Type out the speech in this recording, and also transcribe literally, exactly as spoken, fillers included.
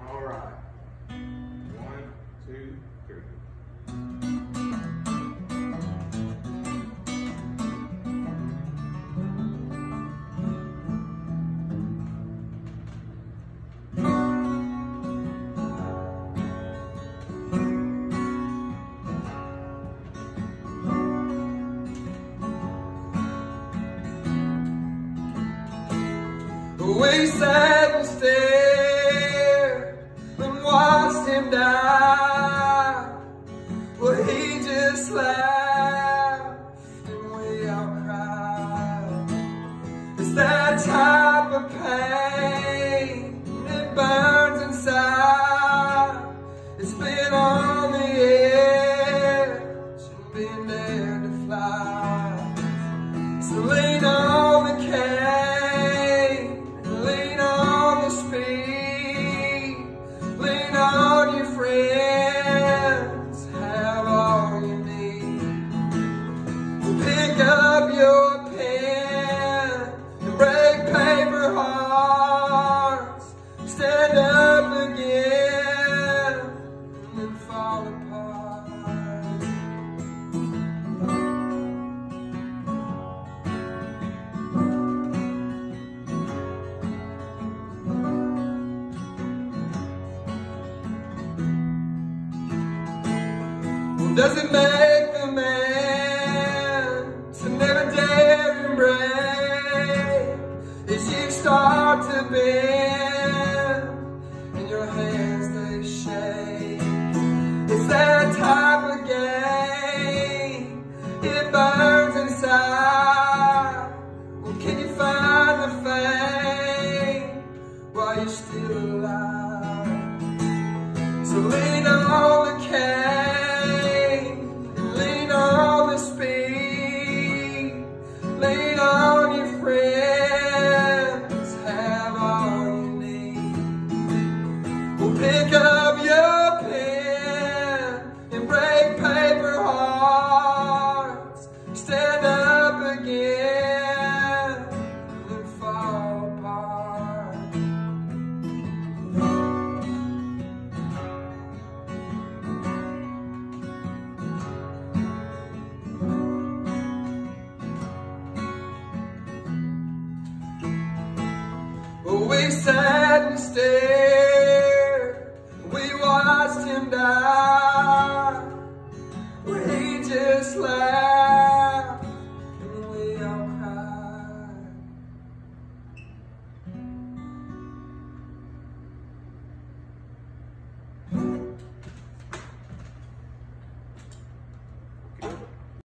All right. One, two, three. We sat and stared and watched him die. Well, he just laughed and we all cried. It's that type of pain that burns inside. It's been on the edge and been there to fly. So lean on the cane, lean on your friends, have all you need. Pick up your pen and break paper hearts, stand up again and then fall apart. Does it make the man to never dare embrace as you start to bend and your hands they shake? It's that type of game, it burns inside. Well, can you find the fame while you're still alive? So lean on the cane, lean on the speed, lean on your friends, have all you need. Well, pick up your pen and break paper hearts, stand up again and fall apart. We sang